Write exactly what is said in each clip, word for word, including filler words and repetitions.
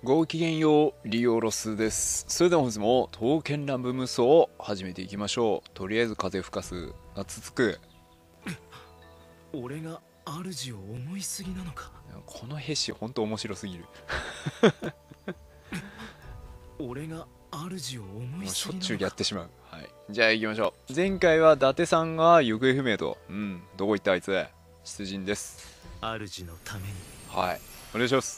ごきげんよう、リオロスです。それでは本日も刀剣乱舞無双を始めていきましょう。とりあえず風吹かすがつつく。 俺が主を思いすぎなのか。 この兵士ほんと面白すぎる。 俺が主を思もいうすぎなのか。 しょっちゅうやってしまう。はい、じゃあ行きましょう。前回は伊達さんが行方不明と。うん、どこ行ったあいつ。出陣です。 主のために。 はい、お願いします。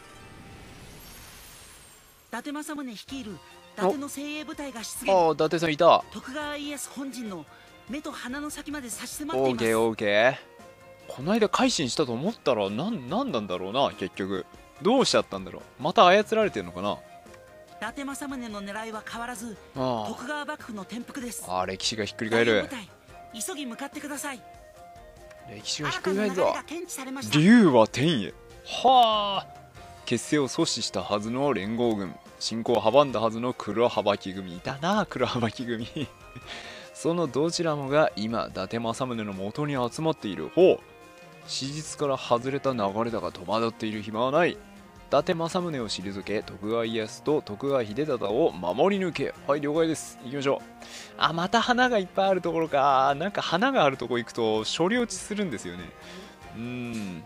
伊達政宗率いる伊達の精鋭部隊が出現。 ああ、伊達さんいた。 徳川家康本陣の目と鼻の先まで差し迫っています。 オーケーオーケー。この間改心したと思ったらなんなんなんだろうな。結局どうしちゃったんだろう。また操られてるのかな。 伊達政宗の狙いは変わらず、 あ徳川幕府の転覆です。 あ、歴史がひっくり返る。 大部隊急ぎ向かってください。 歴史がひっく新り返るぞ。 たな流れが検知されました。 竜は天へ。はあ。結成を阻止したはずの連合軍、侵攻を阻んだはずの黒羽巻組。いたな、黒羽巻組。そのどちらもが今伊達政宗の元に集まっている。ほう、史実から外れた流れだが戸惑っている暇はない。伊達政宗を退け、徳川家康と徳川秀忠を守り抜け。はい、了解です。行きましょう。あ、また花がいっぱいあるところか。なんか花があるとこ行くと処理落ちするんですよね。うーん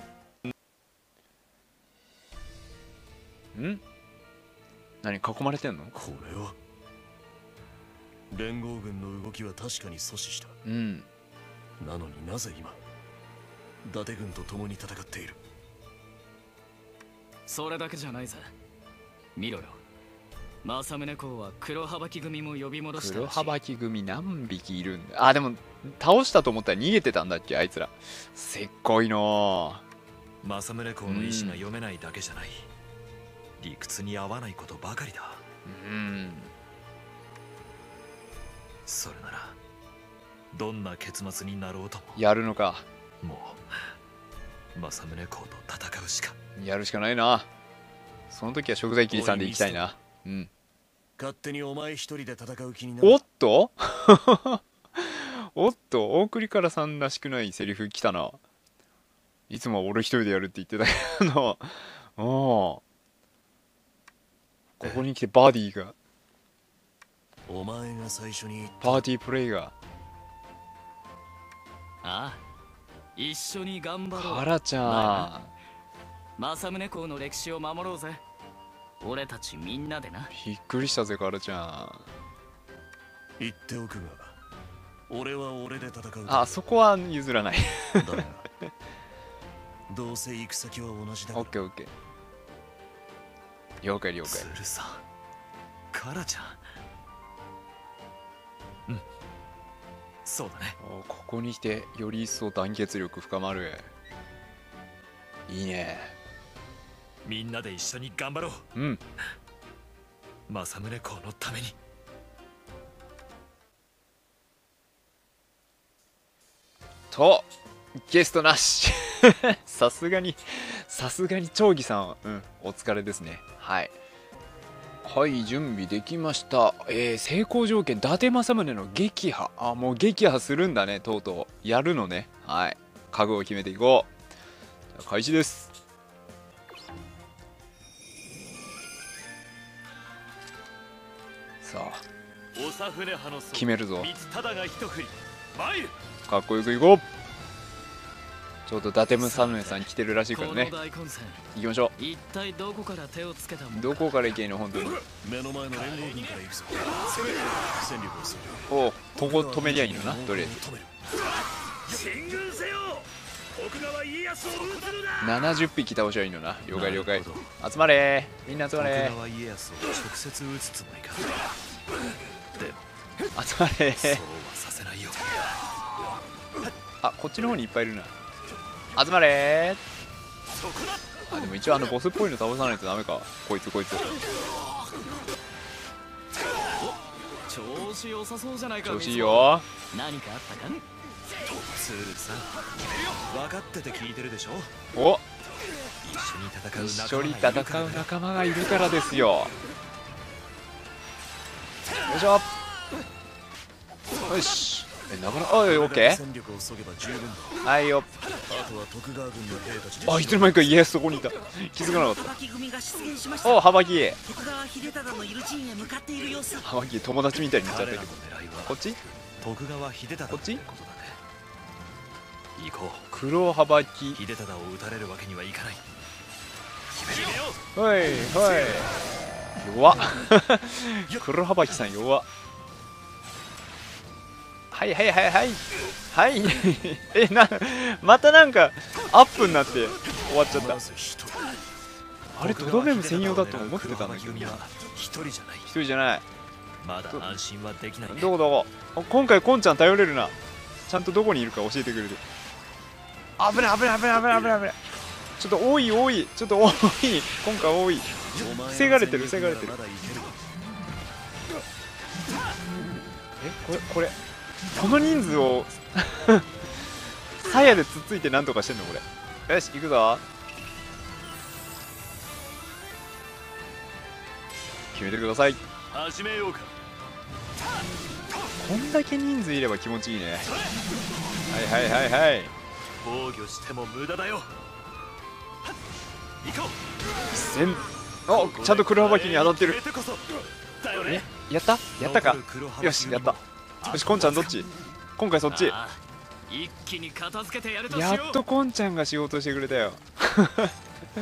ん何囲まれてんの。 これは連合軍の動きは確かに阻止した。 うんなのになぜ今伊達軍と共に戦っている。 それだけじゃないぜ。見ろよ、政宗公は黒羽巻組も呼び戻した黒らしい。 羽巻組何匹いるんだ。あ、でも倒したと思ったら逃げてたんだっけあいつら。せっこいの政宗公の意志が読めないだけじゃない、理屈に合わないことばかりだ。 ー。うんそれならどんな結末になろうとやるのか。 もう政宗公と戦うしか。 やるしかないな。その時は食材切りさんでいきたいな。うん勝手にお前一人で戦う気になおる。 っとおっと、大栗からさんらしくないセリフ来たな。いつもは俺一人でやるって言ってたけどああ、ここに来てバディが、 お前が最初に言ったパーティープレイが。 ああ、一緒に頑張ろう。 カラちゃ政宗公の歴史を守ろうぜ。俺たちみんなでな。 ん、びっくりしたぜカラちゃ言っておくが、俺は俺で戦う。 ん。あ、そこは譲らないだがどうせ行く先は同じだかオッケーオッケー、了解了解。 鶴さん、カラちゃん。うん、そうだね。 お、ここに来てより一層団結力深まる。いいね。 みんなで一緒に頑張ろう。 うん、 政宗公のために。 とゲストなしさすがにさすがに長義さんは、うん、お疲れですね。はいはい、準備できました。えー、成功条件伊達政宗の撃破。あ、もう撃破するんだね。とうとうやるのね。はい、覚悟を決めていこう。じゃあ開始です。さあ長船派の決めるぞ。 光忠が一振り参る。 かっこよくいこう。ちょうど伊達政宗さん来てるらしいからね。 この大混戦、 行きましょ一体どこから手をつけたもんう。 だ。 どこから行けんの本当に。 目の前の連合軍から行くぞ。戦力をする。 おう、ここ止めりゃいいのな。とりあえず止める。 進軍せよ、徳川家康を討つのだ。 ななじゅっぴき倒しゃいいのな。了解了解。集まれー、みんな集まれ徳川家康を直接討つつもりか。でもー、集まれそうー。 はさせないよ。 あ、こっちの方にいっぱいいるな。集まれー。あ、でも一応あのボスっぽいの倒さないとダメか。こいつこいつ調子良さそうじゃないか。 調子いいよ。 何かあったか。 鶴さん、分かってて聞いてるでしょ。 お、 一緒に戦う一仲間緒にがいるからだ。 戦う仲間がいるからですよ。よいしょ。よし、 えなかなかあいオッケー戦力を削げば十分だ。 はいよ。 あとは徳川軍の兵たちであいつの間にか家康そこにいた。気づかなかっ幅木組が出現しました。おた。 幅木徳川秀忠のいる陣へ向かっている様子。 幅木友達みたいに言っちゃった彼けどらの狙いはこっち徳川秀忠こっちってことだね。行こう。 黒幅木秀忠を撃たれるわけにはいかない。 ほいほい弱っ黒幅木さん弱っはいはいはいはいはいえなまたなんかアップになって終わっちゃった。 まず一人。 あれとどめも専用だと思ってたんだけど組は一人じゃない。 一人じゃない。 まだ安心はできないね。 どこどこあ今回コンちゃん頼れるな。ちゃんとどこにいるか教えてくれる。危ない危ない危ない危ない危ない危ない。ちょっと多い多いちょっと多い今回多い。防がれてる防がれてる。 まだいけるわ。 えこれこれこの人数を鞘でつっついてなんとかしてんのこれ。よし行くぞ。決めてください。 始めようか。 こんだけ人数いれば気持ちいいね。はいはいはいはい。 防御しても無駄だよ。行こう。 戦おちゃんと黒幅木に当たってる。 決めてこそだよね。 えやったやったか。 残る黒幅よしやった。よしこんちゃんどっち今回そっち。 ああ一気に片付けてやるとしよう。 やっとこんちゃんが仕事してくれたよ。 ちょうだい。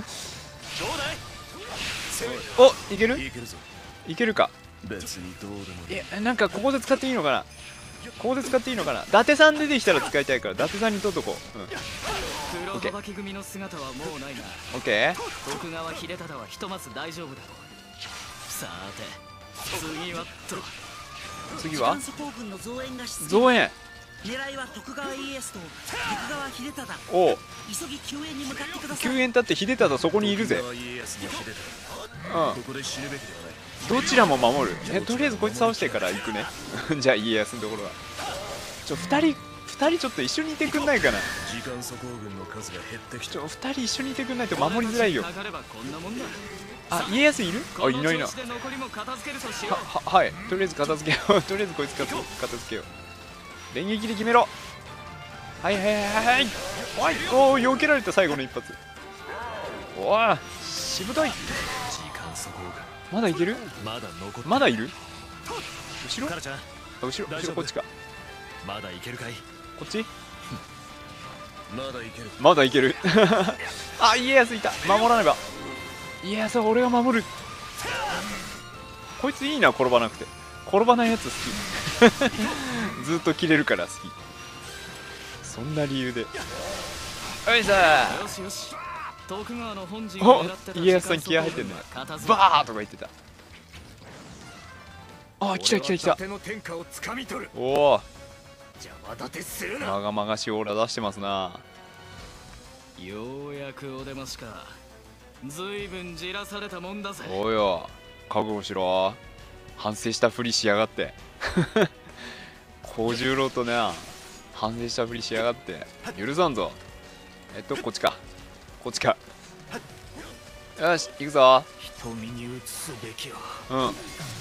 おいけるいけるぞ。 いけるか。 別にどうでもいい。 えなんかここで使っていいのかな。ここで使っていいのかな。伊達さん出てきたら使いたいから伊達さんに取っとこう。うん黒幅木組の姿はもうないな。 オッケー。 徳川秀忠はひとまず大丈夫だろう。さて次はと次は時間素行軍の増援が出現。 増援。 狙いは徳川家康と徳川秀忠。 おう急ぎ救援に向かってください。 救援だって秀忠そこにいるぜ。 徳川家康の秀忠。 うんここで死ぬべきではない。 どちらも守る。えとりあえずこいつ倒してから行くね。じゃあ家康のところはちょふたりふたりちょっと一緒にいてくんないかな。 時間素行軍の数が減ってきた。 ちょふたり一緒にいてくんないと守りづらいよ。 かかればこんなもんだ。 あ家康いるあいないな。はこの調子で残りも片付けるとしよう。 ははいとりあえず片付けよう。とりあえずこいつ片片付けよう。連撃で決めろ。はいはいはいはいおいおー避けられた最後の一発。おわしぶとい。 時間素行がまだいける。 まだ残ってまだいる後ろカラちゃんあ後ろ大丈夫後ろこっちか。 まだいけるかい。 こっちまだいける。 まだいけるあ家康いた守らねば。家康は俺が守る。こいついいな転ばなくて。転ばないやつ好きずっと切れるから好き。そんな理由でよいしょよしよし。徳川の本陣おを狙ってた家康さん気合入ってんね。 片付けバーとか言ってた。あ来た来た来た。 手の天下を掴み取る。 おお邪魔立てするな。 まがまがしいオーラ出してますな。 ようやくお出ましか。ずいぶんじらされたもんだぜ。 おうよ覚悟しろ。反省したふりしやがって小十郎とね反省したふりしやがって許さんぞ。えっとこっちかこっちか。よし行くぞ。 瞳に映すべきはうん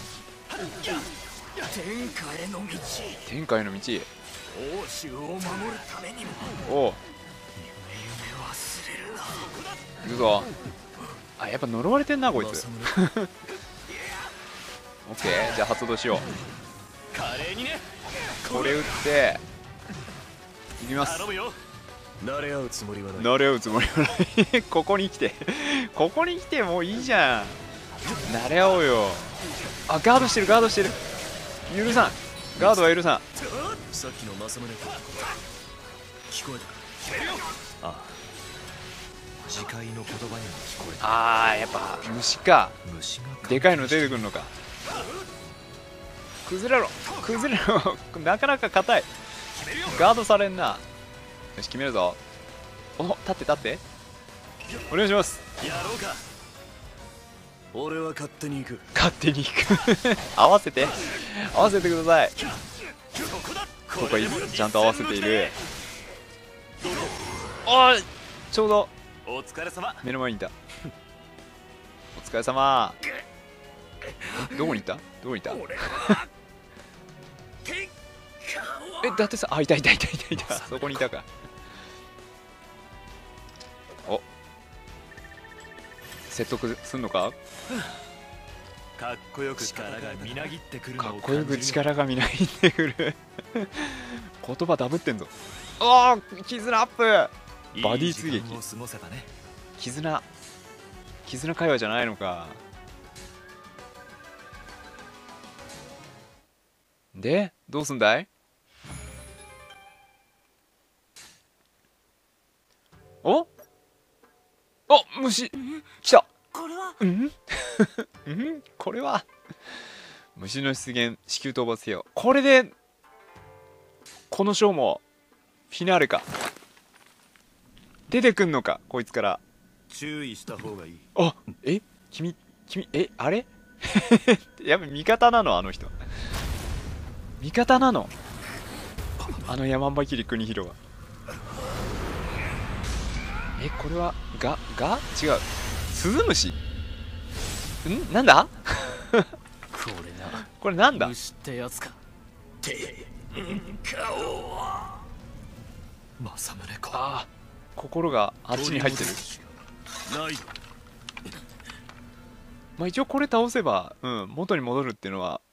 天下への道。 天下への道。 欧州を守るためにもおう夢忘れるな。 行くぞ。あやっぱ呪われてんなこいつ。 政オッケーじゃあ発動しよう。 華麗にね。 これ打っていきます。 頼むよ。慣れ合うつもりはない。 慣れ合うつもりはないここに来てここに来てもういいじゃん。慣れ合おうよ。あガードしてるガードしてる。許さんガードは許さん。 さっきの政宗君の声聞こえたか。 ああ次回の言葉にも聞こえた。 あーやっぱ虫か。 虫がでかいの出てくるのか。崩れろ崩れろなかなか硬い。ガードされんな。よし決めるぞ。お立って立ってお願いします。 やろうか。俺は勝手に行く。 勝手に行く合わせて合わせてください。 こここはいいちゃんと合わせている。おいちょうどお疲れ様。 目の前にいた。お疲れ様。どこにいたどこにいた。 俺は天下をえ、だってさ、あ、いたいたいたいたいた、そこにいたか。お、説得すんのか。 かっこよく力がみなぎってくるのをかっこよく感じる力がみなぎってくる言葉ダブってんぞ。ああ、絆アップ。バディ追撃いい時間を過ごせたね。 絆絆会話じゃないのか。でどうすんだい。おお、虫来た。 これはうんうんこれは虫の出現、至急討伐せよ。これでこの章もフィナーレか。出てくんのかこいつから。 注意した方がいい。 あ、え、君君え、あれやっぱ味方なの、あの人味方なの、あの山ん切国広は。え、これはがが違う、スズムシん、なんだこれな、 これなんだ。 虫ってやつか。 政宗公、 ああ、心があっちに入ってる。 ないまあ一応これ倒せば、うん、元に戻るっていうのは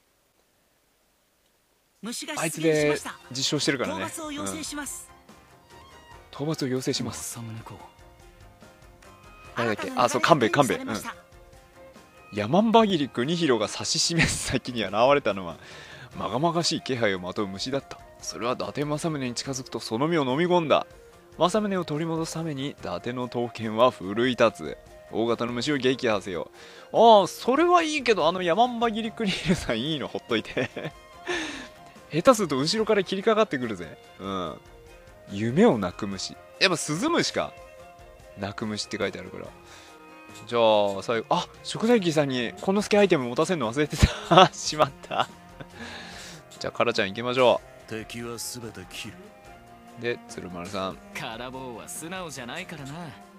虫があいつで出現しました。 実証してるから討ね。 伐を要請うんします。 討伐を要請します。 政宗公、 誰だっけ。 新たなあ、そう、勘兵衛勘兵衛、うん狙いが手にされました。 山んば切り国広が指し示す先に現れたのはまがまがしい気配をまとう虫だった。それは伊達政宗に近づくとその身を飲み込んだ。政宗を取り戻すために伊達の刀剣は奮い立つ。大型の虫を撃破せよ。ああ、それはいいけど、あの山んば切り国広さんいいのほっといて下手すると後ろから切りかかってくるぜ。うん、夢を泣く虫、やっぱスズムシか。泣く虫って書いてあるから。じゃあ最後、あ、食材機さんにこのスケアイテム持たせるの忘れてたしまったじゃあカラちゃん行きましょ敵は全て切る。 う。で鶴丸さん、 カラボーは素直じゃないからな。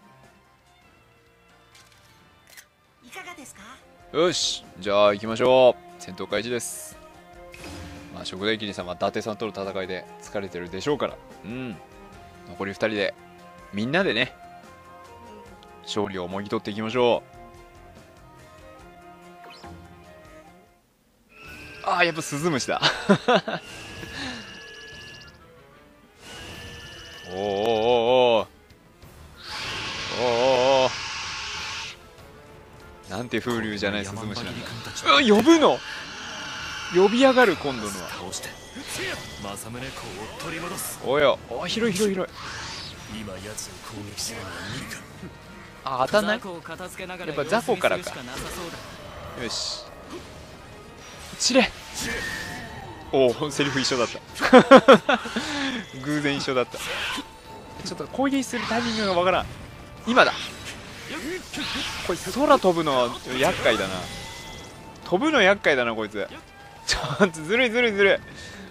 いかがですか。 よし、じゃあ行きましょう。戦闘開始です。まあ食材機さんは伊達さんとの戦いで疲れてるでしょうから、うん、残りふたりでみんなでね勝利をもぎ取っていきましょう。ああ、やっぱスズムシだおーおーおーおーおーおー、なんて風流じゃないスズムシなんだ。うわ、呼ぶの呼び上がる、今度のは。 倒して政宗公を取り戻す。 およ、お、広い広い広い。 今奴を攻撃するのは無理か。 あ、当たんない。 雑魚を片付けながらやっぱ雑魚からか様子見するしなさそうだ。 よし、散れ。おお、セリフ一緒だった偶然一緒だった。ちょっと攻撃するタイミングがわからん。今だ。こいつ空飛ぶの厄介だな。飛ぶの厄介だなこいつ。ちょっとずるいずるいずるい。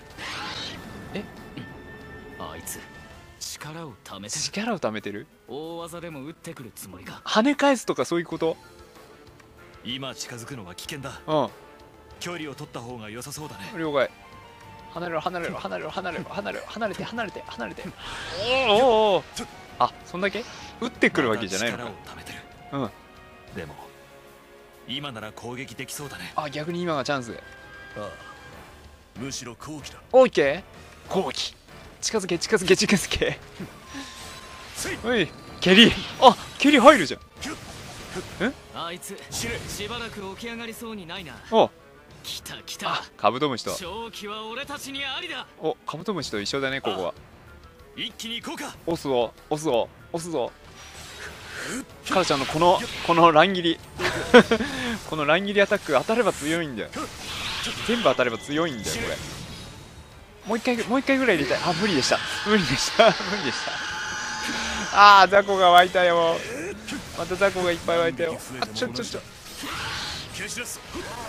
あいつ力をためてる。 力を貯めてる。 大技でも打ってくるつもりか。 跳ね返すとかそういうこと。 今近づくのは危険だ。 うん、 距離を取った方が良さそうだね。 了解。離れろ離れろ離れろ離れろ離れろ離れて離れて離れて。おーおーおー、あ、そんだけ打ってくるわけじゃないのか。 まだ力を貯めてる。 うん、 でも今なら攻撃できそうだね。 あ、逆に今がチャンス。 ああ、むしろ好機だ。 オーケー、攻撃。近づけ近づけ近づけおい、蹴り。あ、蹴り入るじゃん。 あいつしばらく起き上がりそうにないな。 お、 来た来た。 あ、カブトムシと。 勝機は俺たちにありだ。 お、カブトムシと一緒だね、ここは。 一気に行こうか。 押すぞ押すぞ押すぞ。カラちゃんのこのこの乱切りこの乱切りアタック当たれば強いんだよ。全部当たれば強いんだよこれ。もう一回もう一回ぐらい入れたい。あ、無理でした無理でした無理でしたあー、雑魚が湧いたよ。また雑魚がいっぱい湧いたよ。あ、ちょちょちょ、 消し出す。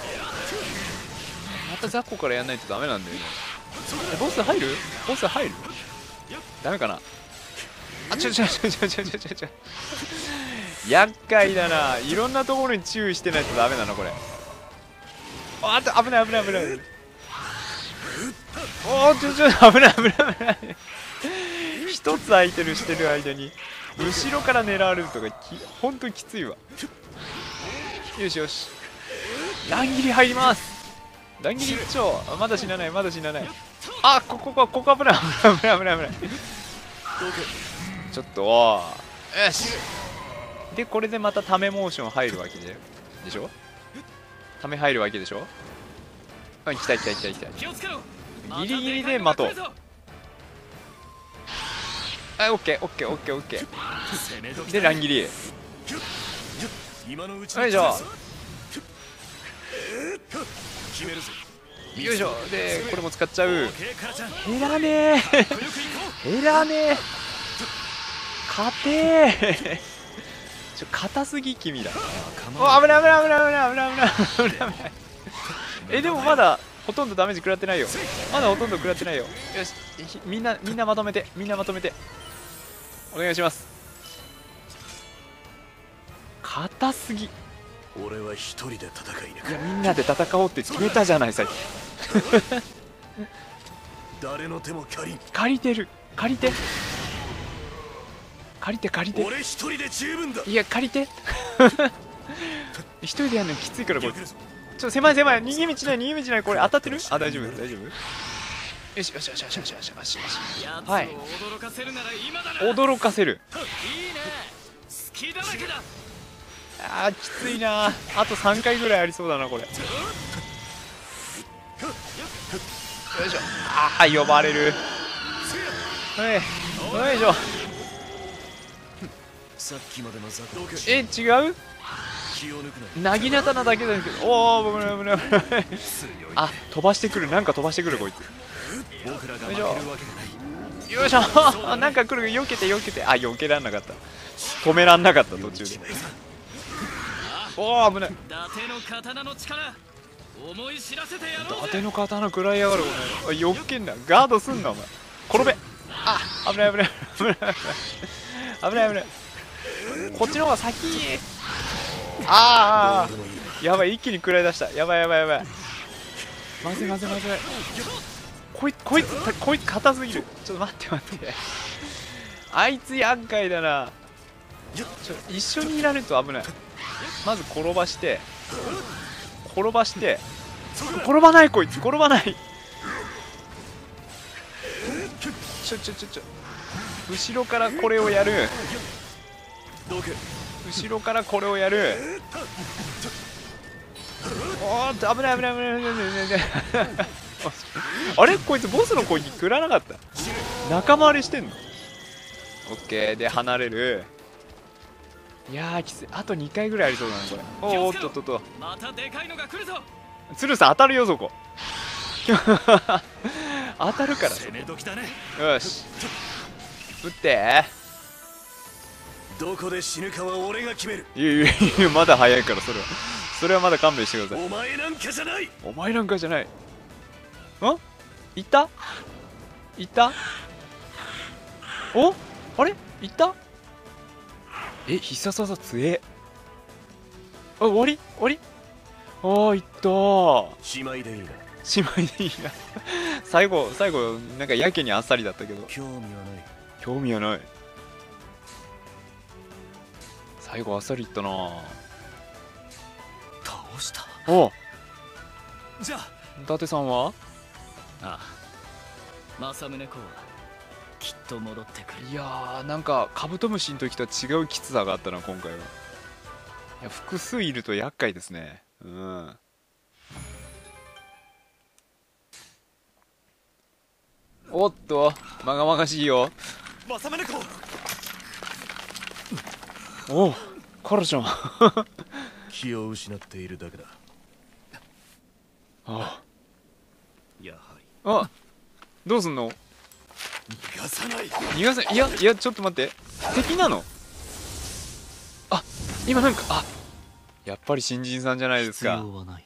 また雑魚からやんないとダメなんだよね。え、ボス入るボス入るダメかな。あ、ちょちょちょちょちょちょちょちょ厄介だな。いろんなところに注意してないとダメなのこれ。あっと、危ない危ない危ない。 おおちょちょ危ない危ない危ない一つ空いてるしてる間に後ろから狙われるとかきほんときついわ。よしよし乱切り入ります。乱切り一丁。あまだ死なないまだ死なない。あこここここ危ない危ない危ない危ない危ないちょっとよしでこれでまたためモーション入るわけででしょ。ため入るわけでしょ。あ来た来た来た来た。 気をつけろ。 ギリギリで待とう。あオッケーオッケーオッケーオッケーで乱切りよ今のうちいしょ決めるぞ。 よいしょでこれも使っちゃう。 オッケーからちゃん。 減らねえ減らねえ硬えちょ硬すぎ君だ。お危ない危ない危ない危ない危ない危ない危ない危ないえでもまだほとんどダメージ食らってないよ。まだほとんど食らってないよ。よしみんなみんなまとめてみんなまとめてお願いします。硬すぎ。い俺は一人で戦い抜く。 やみんなで戦おうって決めたじゃないさっき誰の手も借りん。 借りてる借りて借りて借りて俺一人で十分だ。 いや借りて一人でやるのきついからこれちょっと狭い狭い逃げ道ない逃げ道ないこれ当たってる。あ大丈夫大丈夫。よしよしよしよしよしよしよしよしやつをはい驚かせるなら今だな。 驚かせる。 いいね。好きだらけだ。 あーきついなー。あとさんかいぐらいありそうだなこれ。よいしょああ呼ばれる。はいよいしょ。 さっきまでのザコえ違う気を抜くな。 なぎなたなだけだけどおお危ない危ない危ないあ飛ばしてくるなんか飛ばしてくるこいつ。 僕らが負けるわけがない。 よいしょなんか来る避けて避けてあ避けらんなかった止めらんなかった途中で。おお危ない。 伊達の刀の力思い知らせてやろうぜ。 伊達の刀食らいやがるお前。よっけんなガードすんなお前。転べあ危ない危ない危ない危ない危ない危ないこっちの方が先。ああやばい一気に食らい出した。やばいやばいやばいまずいまずいまずいこいこいつこいつ硬すぎる。ちょっと待って待ってあいつ厄介だな。ちょ一緒にいられると危ない。まず転ばして転ばして転ばないこいつ転ばないちょちょちょちょ後ろからこれをやる。後ろからこれをやる。おーっと危ない危ない危ない危ない危ない危ないあれこいつボスの攻撃食らなかった。仲間割れしてんの。オッケーで離れる。いやーきつい。あとにかいぐらいありそうだなこれ。おーっとっとっとまたでかいのが来るぞ。 鶴さん当たるよそこ当たるから攻め時だね。 よし撃ってどこで死ぬかは俺が決める。 いやいやいやまだ早いからそれはそれはまだ勘弁してください。 お前なんかじゃない。 お前なんかじゃない。んいったいったおあれいったえ必殺技強え。あ終わり終わりあーいったー。 しまいでいいな。 しまいでいいな最後最後なんかやけにあっさりだったけど興味はない。 興味はない。最後あっさりいったな。 倒した。 おじゃあ伊達さんはああ政宗公はきっと戻ってくる。 いやーなんかカブトムシの時とは違うきつさがあったな今回は。いや複数いると厄介ですね。うんおっとまがまがしいよ。 政宗公おうカラちゃん気を失っているだけだ。 あやはりあどうすんの逃がさない。 逃がせいやいやちょっと待って敵なの。あ今なんかあやっぱり新人さんじゃないですか。 必要はない。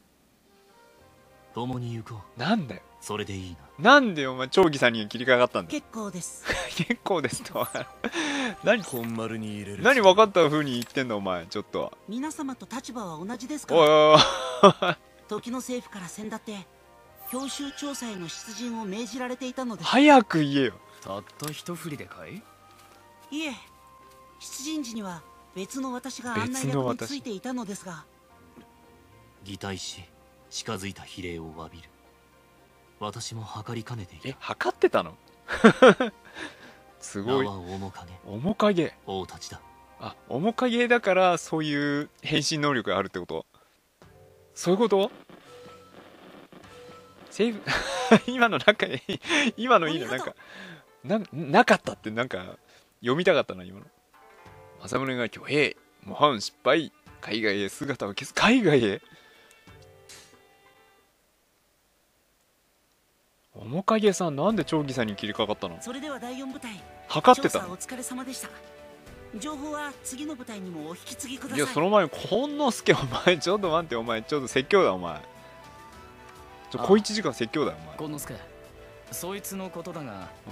共に行こう。 なんだよそれでいいな。 なんでお前長義さんに切りかかったんだ。 結構です。 結構ですと何本丸に入れる。 何分かった風に言ってんだお前ちょっと。 皆様と立場は同じですかおいら。 おいおい時の政府から先だって教習調査への出陣を命じられていたのです。 早く言えよ。 たった一振りでかい？ いえ、出陣時には別の私が案内役についていたのですが。 擬態し近づいた比例を詫びる。私も測りかねていた。 え、測ってたの？すごい。 名は面影。 面影。 王たちだ。 あ、面影だからそういう変身能力があるってこと？そういうこと？セーフ今のなんか今のいいのなんかななかったってなんか読みたかったな今の。政宗が挙兵、模範失敗、海外へ姿を消す。海外へ？面影さんなんで長義さんに切りかかったの？ それではだいよん部隊、 測ってたの？ 調査お疲れ様でした。情報は次の部隊にもお引き継ぎください。 いや、その前に今之助、お前ちょっと待って、お前ちょっと説教だお前。ちょ小一時間説教だよお前。 今之助、そいつのことだが。 うん。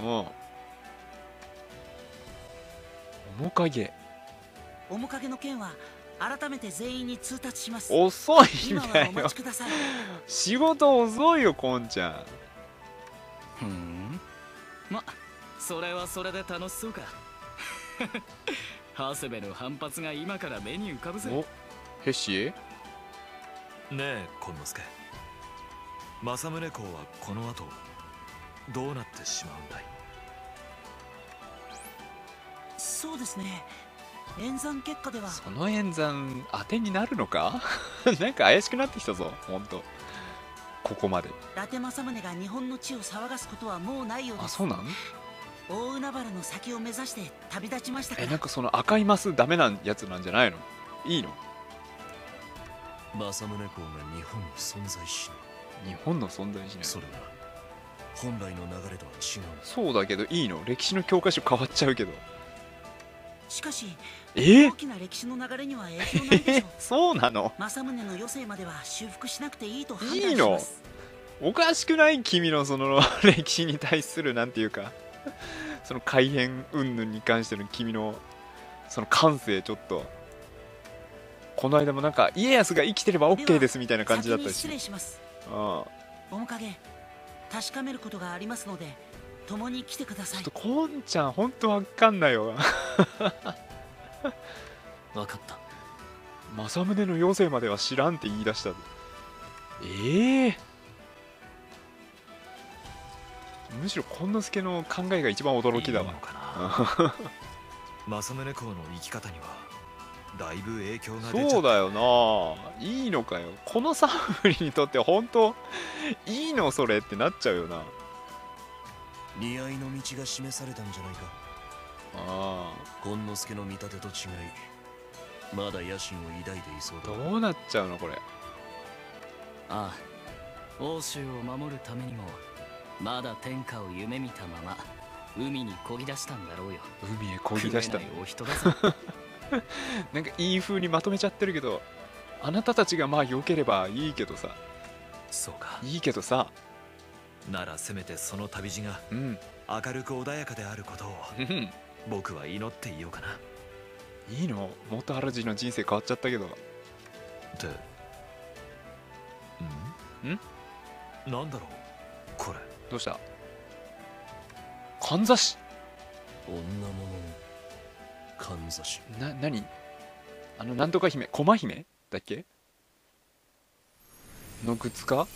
面影。 面影の件は改めて全員に通達します。 遅いん今だよはお待ち。ください。 仕事遅いよこんちゃん。 ふん、ま、それはそれで楽しそうか。長谷部の反発が今から目に浮かぶぜ。 お、ヘッシー？ ねえ今之助、政宗公はこの後どうなってしまうんだい？ そうですね、演算結果では。 その演算当てになるのか？なんか怪しくなってきたぞほんと。ここまで。 伊達政宗が日本の地を騒がすことはもうないようです。 あ、そうなん？ 大海原の先を目指して旅立ちましたから。 え、なんかその赤いマスダメなやつなんじゃないの？いいの？ 政宗公が日本に存在し日本の存在しない。 それは本来の流れとは違う。 そうだけどいいの？歴史の教科書変わっちゃうけど。 しかしえ大きな歴史の流れには影響ないでしょう。 そうなの？ 政宗の余生までは修復しなくていいと判断します。 いいの？おかしくない？君のその歴史に対するなんていうかその改変云々に関しての君のその感性、ちょっとこの間もなんか家康が生きてれば OK ですみたいな感じだったし。 先に失礼します。 ああ、 面影、確かめることがありますので共に来てください。 ちょっとこんちゃんほんとわかんないよ。 分かった。 政宗の余生までは知らんって言い出した。ええー、むしろ今之助の考えが一番驚きだわ。 いいのかな。政宗公の生き方にはだいぶ影響が出ちゃった。 そうだよな。いいのかよこのサンフリにとって本当いいのそれってなっちゃうよな。 似合いの道が示されたんじゃないか。 あ今之助の見立てと違いまだ野心を抱いていそうあ、 だ。 どうなっちゃうのこれ。 ああ、欧州を守るためにもまだ天下を夢見たまま海に漕ぎ出したんだろうよ。 海へ漕ぎ出した食えないお人だぞ。 なんかいい風にまとめちゃってるけど、あなたたちがまあ良ければいいけどさ。 そうか。 いいけどさ。 ならせめてその旅路がうん明るく穏やかであることをうん僕は祈っていようかな。 いいの？元主の人生変わっちゃったけど。 ってんんなんだろうこれ。 どうした？かんざし。 女物のかんざし。 な、なに？あのなんとか姫、駒姫だっけのグッズか。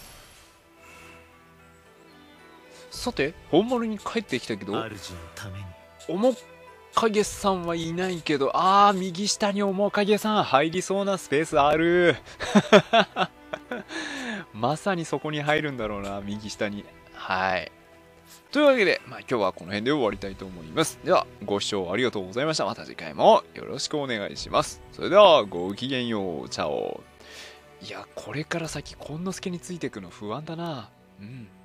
さて本物に帰ってきたけど、 主のために。 面影さんはいないけど、あー右下に面影さん入りそうなスペースある。まさにそこに入るんだろうな、右下に。はい、というわけで、まあ、今日はこの辺で終わりたいと思います。ではご視聴ありがとうございました。また次回もよろしくお願いします。それではごきげんよう。チャオ。いやこれから先今之助についていくの不安だな。うん。